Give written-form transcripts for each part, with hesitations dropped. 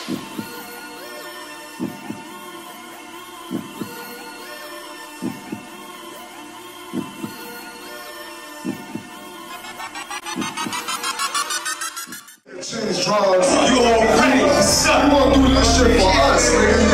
Change drugs. You already suck. You won't do this shit for us,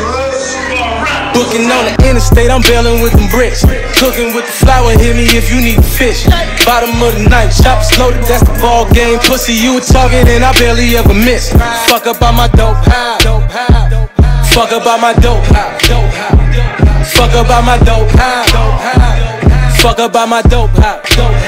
nigga. Booking on the interstate, I'm bailing with them bricks. Cooking with the flour, hit me if you need the fish. Bottom of the night, choppers loaded, that's the ball game. Pussy, you a target and I barely ever miss. Fuck up on my dope house. Fuck up on my dope house. Fuck up on my dope house. Fuck up on my dope house.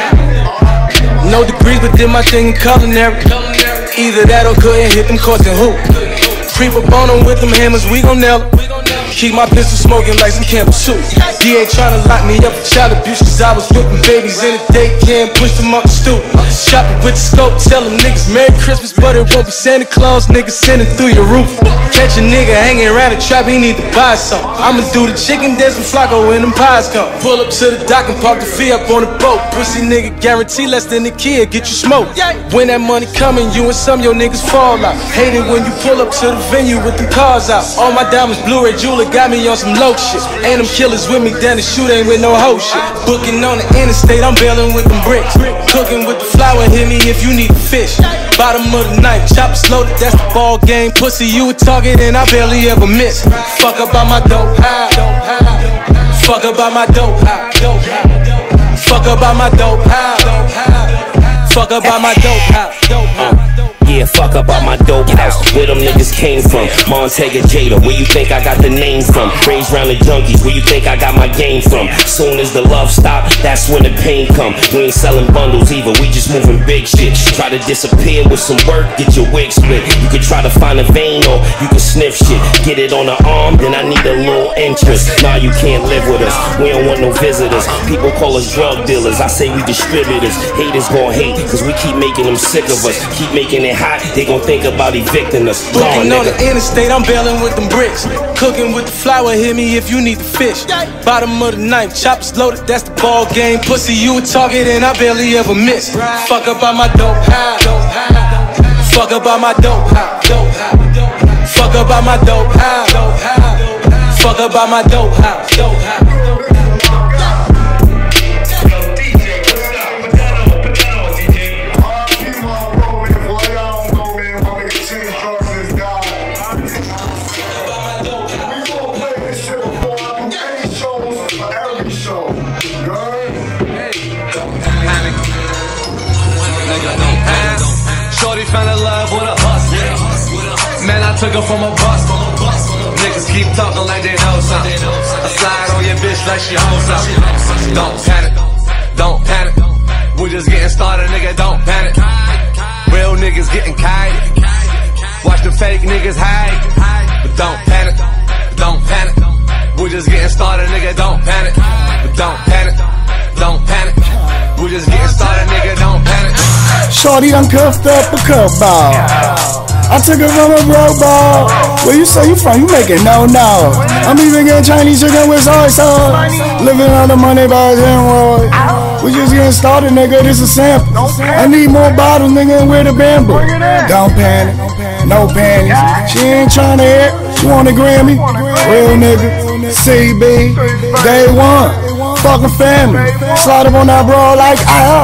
No degrees, but did my thing in culinary. Either that or couldn't hit them courts and hoop. Creep up on them with them hammers, we gon' nail 'em. Keep my pistol smoking like some Campbell soup. DA tryna lock me up for child abuse, cause I was whipping babies in the daycare and pushed them up the stoop. Shopping with the scope, tell them niggas Merry Christmas, but it won't be Santa Claus, niggas sending through your roof. Catch a nigga hanging around the trap, he need to buy something. I'ma do the chicken dance with Flacco when them pies come. Pull up to the dock and park the fee up on the boat. Pussy nigga guarantee less than the kid, get you smoked. When that money coming, you and some your niggas fall out. Hate it when you pull up to the venue with them cars out. All my diamonds Blu-ray jeweler got me on some low shit. And them killers with me down the shoot ain't with no hoe shit. Booking on the interstate, I'm bailing with them bricks. Cooking with the flour, hit me if you need the fish. Bottom of the night, choppers loaded, that's the ball game. Pussy, you a target and I barely ever miss. Fuck up on my dope house. Fuck up on my dope house. Fuck up on my dope house. Fuck up on my dope house. Yeah, fuck up out my dope house. Where them niggas came from? Montega Jada, where you think I got the name from? Raised round the junkies, where you think I got my game from? Soon as the love stop, that's when the pain come. We ain't selling bundles either, we just moving big shit. Try to disappear with some work, get your wig split. You could try to find a vein or you can sniff shit. Get it on the arm, then I need a little interest. Nah, you can't live with us, we don't want no visitors. People call us drug dealers, I say we distributors. Haters gon' hate, cause we keep making them sick of us. Keep making it hot, they gon' think about evicting us. Booking on the interstate, I'm bailing with them bricks. Cooking with the flour, hit me if you need the fish. Bottom of the night, choppers loaded, that's the ball game. Pussy, you a target and I barely ever miss. Fuck up on my dope house. Fuck up on my dope house. Fuck up on my dope house. Fuck up on my dope house. Shorty fell in love with a hustler. Man, I took her from a bus. Niggas keep talking like they know something. I slide on your bitch like she owns something. Don't panic, don't panic. We just getting started, nigga, don't panic. Real niggas getting kite. Watch the fake niggas hide. But don't panic, don't panic. We just getting started, nigga, don't panic. But don't panic, don't panic. We just getting started, nigga, don't panic. Shorty done cuffed up a cuff ball. I took her from a broke ball. Where you say you from? You making no. I'm even getting Chinese chicken with soy sauce. Living on the money by hemorrhoid. We just getting started, nigga, this a sample. I need more bottles, nigga, and where the bamboo. Don't panic, no panties. She ain't tryna hit, she want a Grammy. Real nigga, CB, day one, fucking family. Slide up on that bro like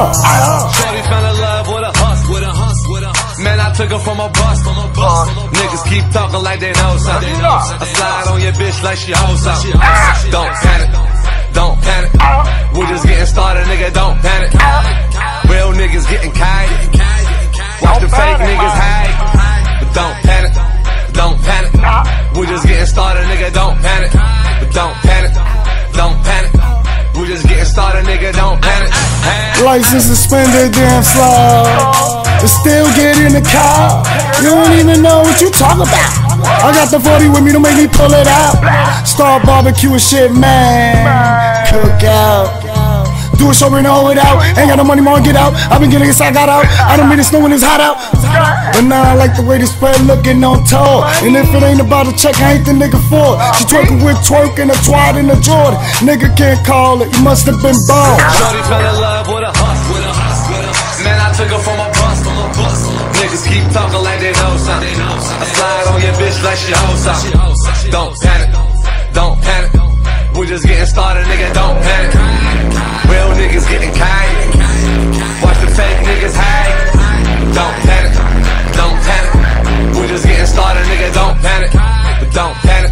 Shorty fell in love with a hustler. Man, I took her from a bus. Niggas keep talking like they know something. I slide on your bitch like she owns something. Don't panic, don't panic. We just getting started, nigga, don't panic. Real niggas getting kite. Watch the fake niggas hide. But don't panic, don't panic. We just getting started, nigga, don't panic. But don't panic, don't panic. We just getting started, nigga, don't panic. license suspended, damn slow. But still get in the car. You don't even know what you talk about. I got the 40 with me to make me pull it out. Start barbecue and shit, man. Cook out. Do a show and hold it out. Ain't got no money, more get out. I've been getting this, I got out. I don't mean it's snowing, it's hot out. But now I like the way this spread looking on tour. And if it ain't about a check, I ain't the nigga for it. She twerking with twerk and a twat in a Jordan. Nigga can't call it, you must have been born. Shorty fell in love with a hustler. Man, I took her from a bus. Niggas keep talking like they know something. I slide on your bitch like she hoes something. Don't panic, don't panic. We just getting started, nigga, don't panic. Real niggas getting kind. Watch the fake niggas hide. Don't panic, don't panic. We just getting started, nigga, don't panic. But don't panic.